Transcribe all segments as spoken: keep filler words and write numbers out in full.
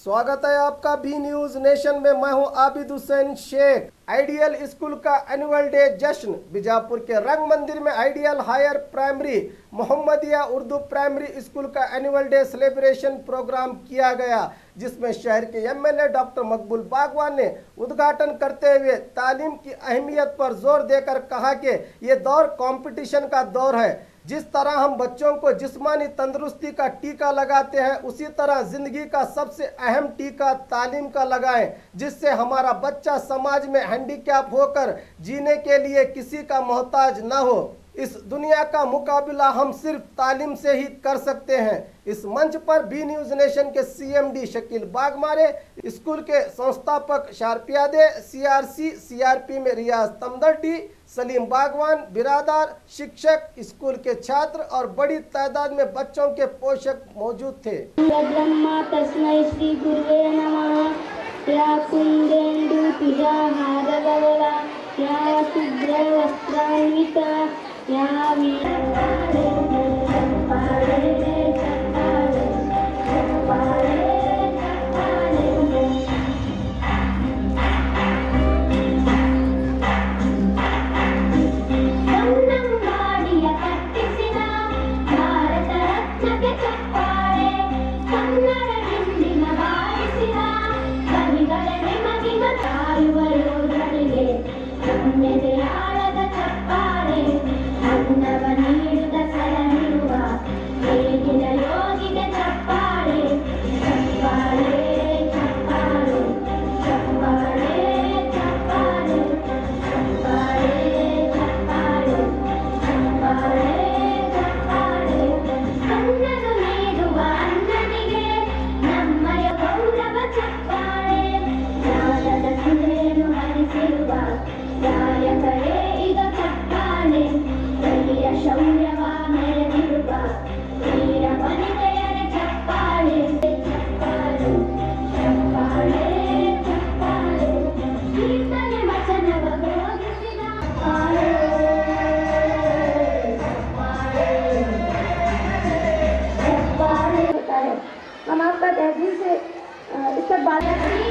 स्वागत है आपका बी न्यूज नेशन में। मैं हूं आबिद हुसैन शेख। आइडियल स्कूल का एनुअल डे जश्न बीजापुर के रंग मंदिर में ideal higher primary Mohammadia Urdu primary school का एनुअल डे सेलिब्रेशन प्रोग्राम किया गया, जिसमें शहर के एमएलए डॉक्टर मकबूल बागवान ने उद्घाटन करते हुए तालीम की अहमियत पर जोर देकर कहा कि ये दौर कंपटीशन का दौर है। जिस तरह हम बच्चों को जिस्मानी तंदुरुस्ती का टीका लगाते हैं, उसी तरह जिंदगी का सबसे अहम टीका तालीम का लगाएं, जिससे हमारा बच्चा समाज में हैंडीकैप होकर जीने के लिए किसी का मोहताज न हो। इस दुनिया का मुकाबला हम सिर्फ तालीम से ही कर सकते हैं। इस मंच पर बी न्यूज नेशन के सीएमडी शकील बागमारे, स्कूल के संस्थापक शारपियादे, सीआरसी सीआरपी में रियाज तमदर्टी, सलीम बागवान, बिरादार, शिक्षक, स्कूल के छात्र और बड़ी तादाद में बच्चों के पोषक मौजूद थे। हम आपका तहजीब से इस्तेमाल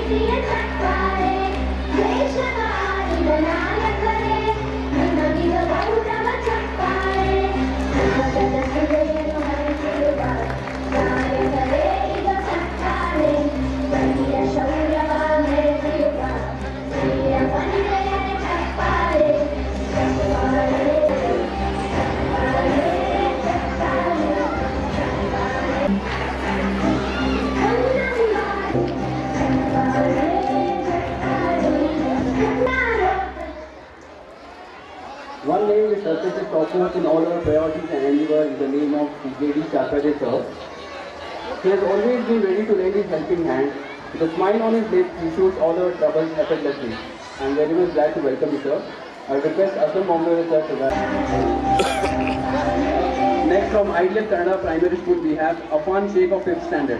One name which represents topmost in all our priorities and endeavor is the name of J D Chakrabarti sir. He has always been ready to lend his helping hand. With a smile on his lips, he shoots all our troubles effortlessly. I am very much glad to welcome you, sir. I request Aslam Bombay sir to that. Next, from Ideal Kannada Primary School, we have Afan Sheikh of fifth standard.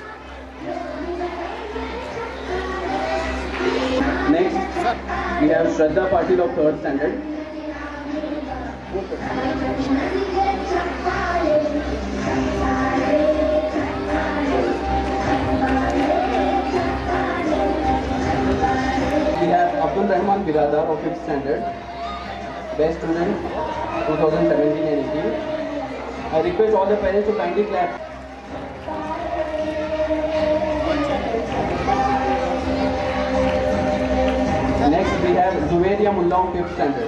Next, we have Shraddha Patil of third standard. We have Abdul Rahman Biradar of fifth standard, best student twenty seventeen and eighteen. I request all the parents to kindly clap. Next we have Zuveria Mullah of fifth standard.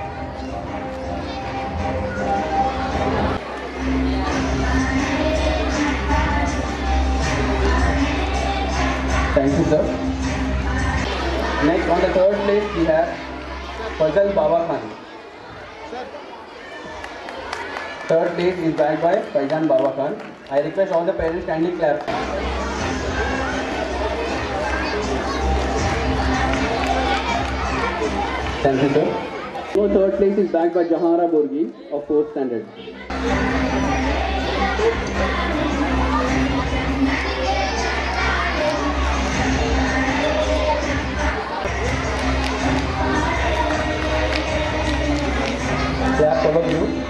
Thank you, sir. Next, on the third place, we have Fazal Baba Khan. Third place is bagged by Faizan Baba Khan. I request all the parents kindly clap. Thank you, sir. So, third place is bagged by Jahara Borgi of fourth standard. Clap all of you.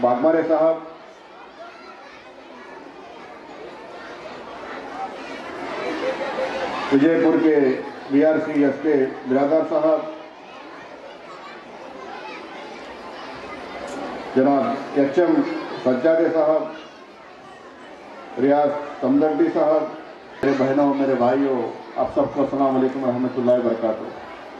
Bagmare साहब, विजयपुर के B R C S के बिरादर साहब, जनाब H M सज्जादे साहब, रियाज तमदंडी साहब, मेरे बहनों, मेरे भाइयों, आप सबको अस्सलाम वालेकुम रहमतुल्लाहि व बरकातुहू।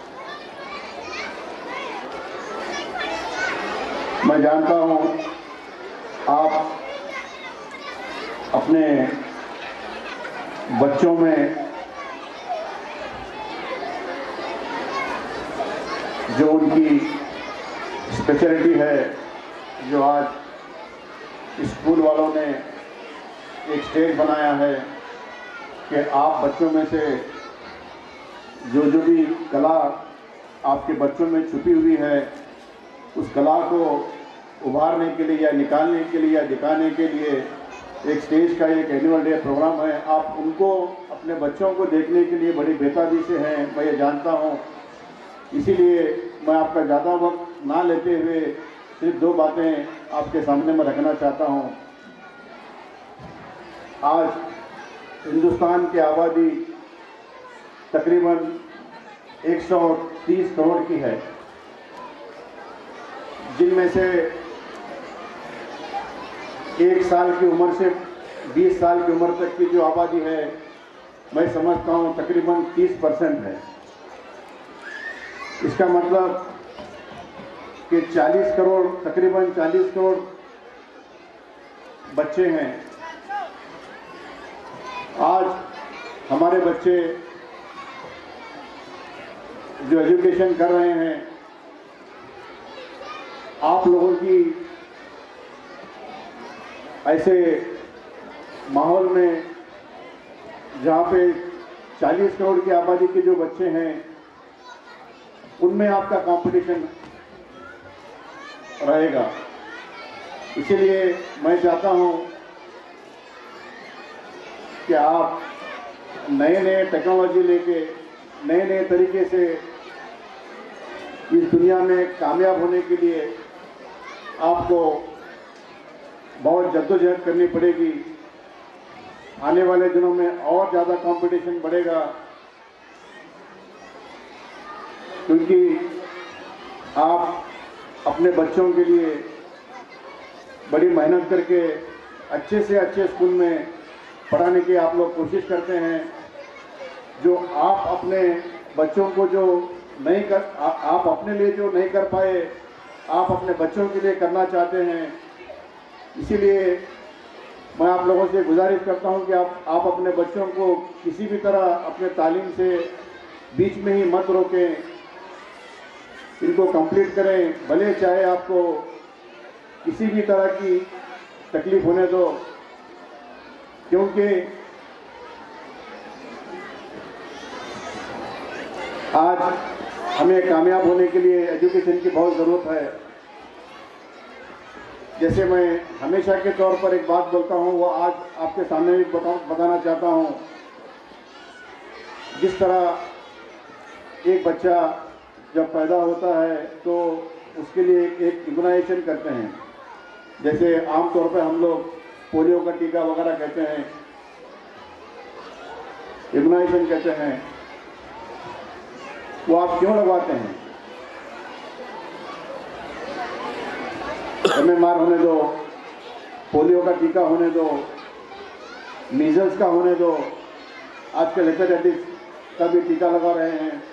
मैं जानता हूँ आप अपने बच्चों में जो उनकी स्पेशलिटी है, जो आज स्कूल वालों ने एक स्टेज बनाया है कि आप बच्चों में से जो जो भी कला आपके बच्चों में छुपी हुई है, उस कला को उभारने के लिए या निकालने के लिए या दिखाने के लिए एक स्टेज का एक एनुअल डे प्रोग्राम है। आप उनको, अपने बच्चों को देखने के लिए बड़ी बेताबी से हैं, मैं ये जानता हूँ। इसीलिए मैं आपका ज़्यादा वक्त ना लेते हुए सिर्फ दो बातें आपके सामने में रखना चाहता हूँ। आज हिंदुस्तान की आबादी तकरीबन एक सौ तीस करोड़ की है, जिनमें से एक साल की उम्र से बीस साल की उम्र तक की जो आबादी है, मैं समझता हूँ तकरीबन तीस परसेंट है। इसका मतलब कि चालीस करोड़, तकरीबन चालीस करोड़ बच्चे हैं। आज हमारे बच्चे जो एजुकेशन कर रहे हैं, आप लोगों की ऐसे माहौल में जहाँ पे चालीस करोड़ की आबादी के जो बच्चे हैं, उनमें आपका कंपटीशन रहेगा। इसीलिए मैं चाहता हूँ कि आप नए नए टेक्नोलॉजी लेके, नए नए तरीके से इस दुनिया में कामयाब होने के लिए आपको बहुत जद्दोजहद करनी पड़ेगी। आने वाले दिनों में और ज़्यादा कंपटीशन बढ़ेगा, क्योंकि आप अपने बच्चों के लिए बड़ी मेहनत करके अच्छे से अच्छे स्कूल में पढ़ाने की आप लोग कोशिश करते हैं। जो आप अपने बच्चों को जो नहीं कर आ, आप अपने लिए जो नहीं कर पाए, आप अपने बच्चों के लिए करना चाहते हैं। इसीलिए मैं आप लोगों से गुजारिश करता हूं कि आप आप अपने बच्चों को किसी भी तरह अपने तालीम से बीच में ही मत रोकें, इनको कंप्लीट करें। भले चाहे आपको किसी भी तरह की तकलीफ होने दो, क्योंकि आज हमें कामयाब होने के लिए एजुकेशन की बहुत ज़रूरत है। जैसे मैं हमेशा के तौर पर एक बात बोलता हूँ, वो आज आपके सामने भी बता, बताना चाहता हूँ। जिस तरह एक बच्चा जब पैदा होता है तो उसके लिए एक इम्यूनाइजेशन करते हैं। जैसे आमतौर पर हम लोग पोलियो का टीका वगैरह कहते हैं, इम्यूनाइजेशन कहते हैं। वो आप क्यों लगवाते हैं? एम एम आर होने दो, पोलियो का टीका होने दो, मीजल्स का होने दो, आजकल हेपेटाइटिस का भी टीका लगा रहे हैं।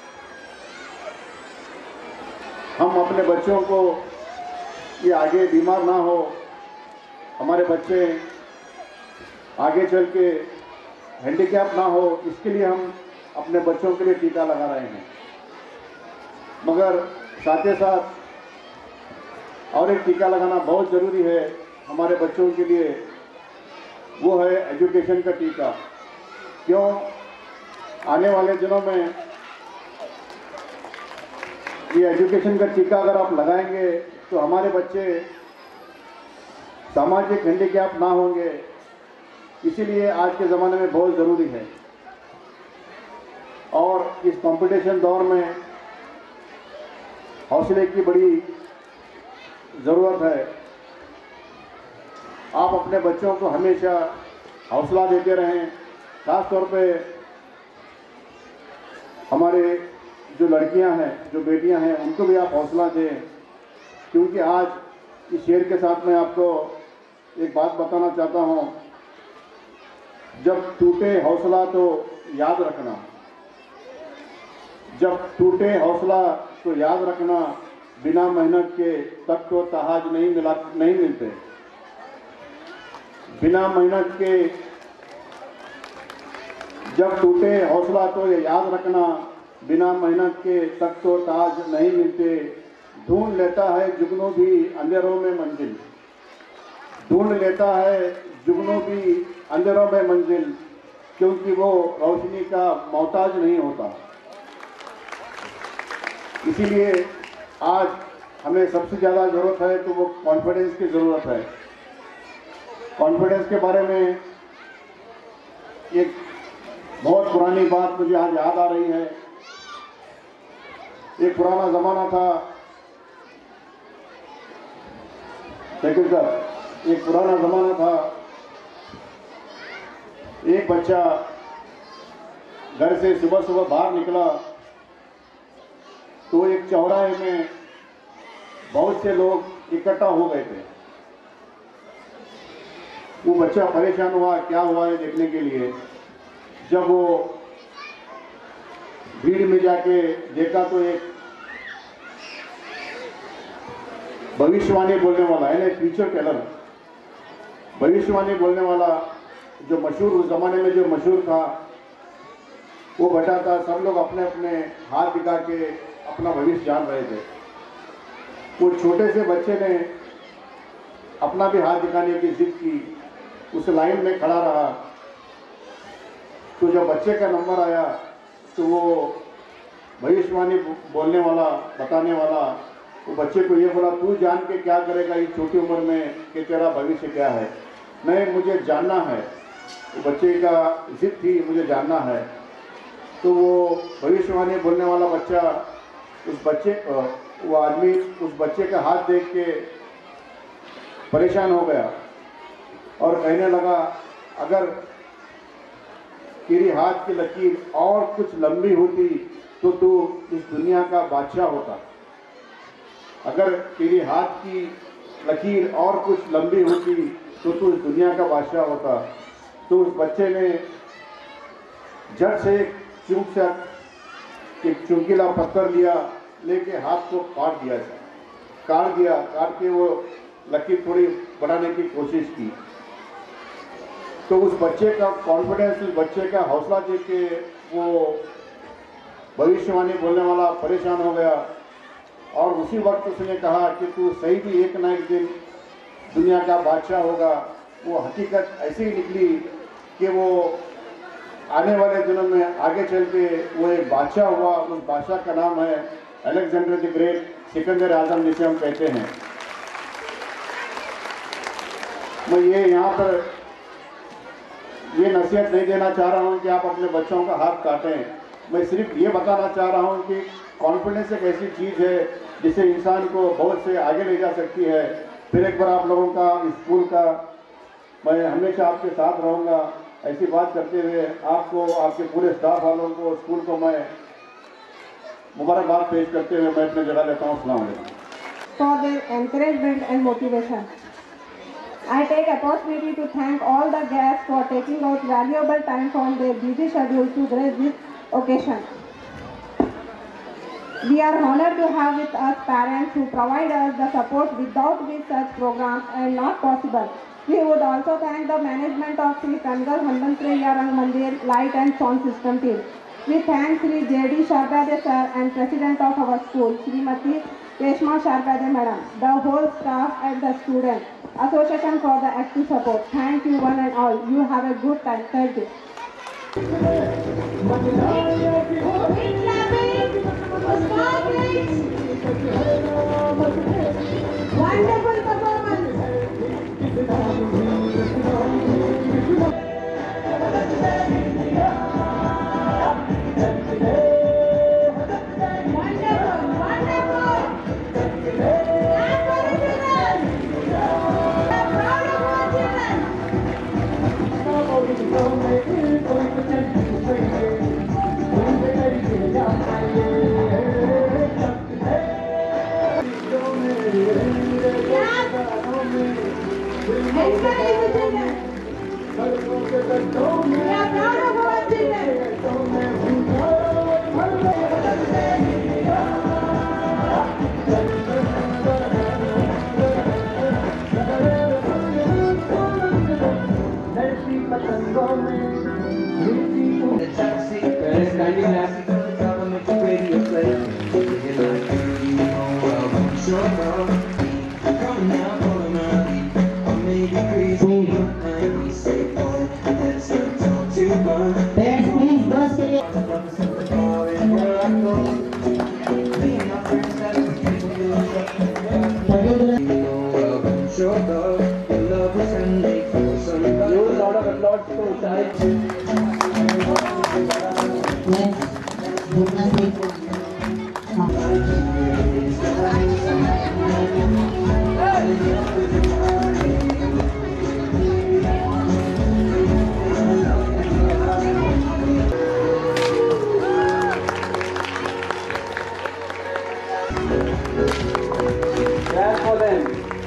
हम अपने बच्चों को ये आगे बीमार ना हो, हमारे बच्चे आगे चल के हैंडीकैप ना हो, इसके लिए हम अपने बच्चों के लिए टीका लगा रहे हैं। मगर साथ ही साथ और एक टीका लगाना बहुत ज़रूरी है हमारे बच्चों के लिए, वो है एजुकेशन का टीका। क्यों? आने वाले दिनों में ये एजुकेशन का टीका अगर आप लगाएंगे तो हमारे बच्चे सामाजिक हैंडीकैप ना होंगे। इसीलिए आज के ज़माने में बहुत ज़रूरी है। और इस कंपटीशन दौर में हौसले की बड़ी ज़रूरत है। आप अपने बच्चों को हमेशा हौसला देते रहें। खास तौर पे हमारे जो लड़कियां हैं, जो बेटियां हैं, उनको भी आप हौसला दें, क्योंकि आज इस शेर के साथ मैं आपको एक बात बताना चाहता हूं। जब टूटे हौसला तो याद रखना, जब टूटे हौसला तो याद रखना, बिना मेहनत के तक तो तहाज नहीं मिला नहीं मिलते। बिना मेहनत के जब टूटे हौसला तो ये याद रखना, बिना मेहनत के तक तो ताज नहीं मिलते। ढूंढ लेता है जुगनू भी अंधेरों में मंजिल, ढूंढ लेता है जुगनू भी अंधेरों में मंजिल, क्योंकि वो रोशनी का मोहताज नहीं होता। इसीलिए आज हमें सबसे ज़्यादा ज़रूरत है तो वो कॉन्फिडेंस की ज़रूरत है। कॉन्फिडेंस के बारे में एक बहुत पुरानी बात मुझे आज याद आ रही है। एक पुराना ज़माना था, लेकिन सर एक पुराना ज़माना था, एक बच्चा घर से सुबह सुबह बाहर निकला तो एक चौराहे में बहुत से लोग इकट्ठा हो गए थे। वो बच्चा परेशान हुआ, क्या हुआ है देखने के लिए। जब वो भीड़ में जाके देखा तो एक भविष्यवाणी बोलने वाला, यानी फ्यूचर टेलर, भविष्यवाणी बोलने वाला जो मशहूर उस जमाने में जो मशहूर था, वो बैठा था। सब लोग अपने अपने हाथ दिखा के अपना भविष्य जान रहे थे। वो छोटे से बच्चे ने अपना भी हाथ दिखाने की जिद की, उस लाइन में खड़ा रहा। तो जब बच्चे का नंबर आया तो वो भविष्यवाणी बोलने वाला, बताने वाला, वो बच्चे को ये बोला, तू जान के क्या करेगा इस छोटी उम्र में कि तेरा भविष्य क्या है। नहीं, मुझे जानना है। वो बच्चे का जिद थी, मुझे जानना है। तो वो भविष्यवाणी बोलने वाला बच्चा उस बच्चे वो आदमी उस बच्चे का हाथ देख के परेशान हो गया और कहने लगा, अगर तेरी हाथ की लकीर और कुछ लंबी होती तो तू इस दुनिया का बादशाह होता। अगर तेरी हाथ की लकीर और कुछ लंबी होती तो तू इस दुनिया का बादशाह होता। तो उस बच्चे ने झट से चूक से एक चुंकीला पत्थर लिया, लेके हाथ को काट दिया काट दिया काट के वो लकीर थोड़ी बढ़ाने की कोशिश की। तो उस बच्चे का कॉन्फिडेंस, उस बच्चे का हौसला देख के वो भविष्यवाणी बोलने वाला परेशान हो गया और उसी वक्त उसने कहा कि तू सही भी एक ना एक दिन दुनिया का बादशाह होगा। वो हकीकत ऐसी ही निकली कि वो आने वाले दिनों में आगे चल के वो एक बादशाह हुआ। उस बादशाह का नाम है Alexander the Great, Sikandar Azam जिसे हम कहते हैं। मैं ये यहाँ पर ये नसीहत नहीं देना चाह रहा हूँ कि आप अपने बच्चों का हाथ काटें। मैं सिर्फ ये बताना चाह रहा हूँ कि कॉन्फिडेंस एक ऐसी चीज़ है जिसे इंसान को बहुत से आगे ले जा सकती है। फिर एक बार आप लोगों का, स्कूल का, मैं हमेशा आपके साथ रहूँगा। ऐसी बात करते हुए आपको, आपके पूरे स्टाफ वालों को, स्कूल को मैं मुबारकबाद पेश करते हुए मैं अपनी जगह लेता हूँ। अस्सलाम वालेकुम। For their encouragement and motivation. I take opportunity to thank all the guests for taking out valuable time from their busy schedule to grace this occasion. We are honored to have with us parents who provide us the support without which such programs are not possible. We would also thank the management of Sri Kangal Handantraya Rang Mandir Light and Sound System team. We thank Sri J D Sharbade sir and President of our school, Srimati Reshma Sharbade madam, the whole staff and the student association for the active support. Thank you one and all. You have a good time. Thank you. Wonderful performance. Wonderful, wonderful. Clap for them.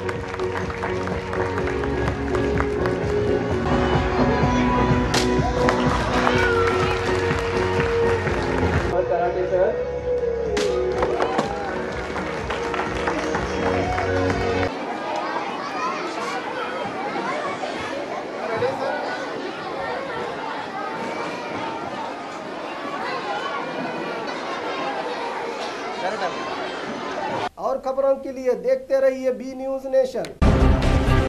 Karate sir. और खबरों के लिए देखते रहिए B news nation.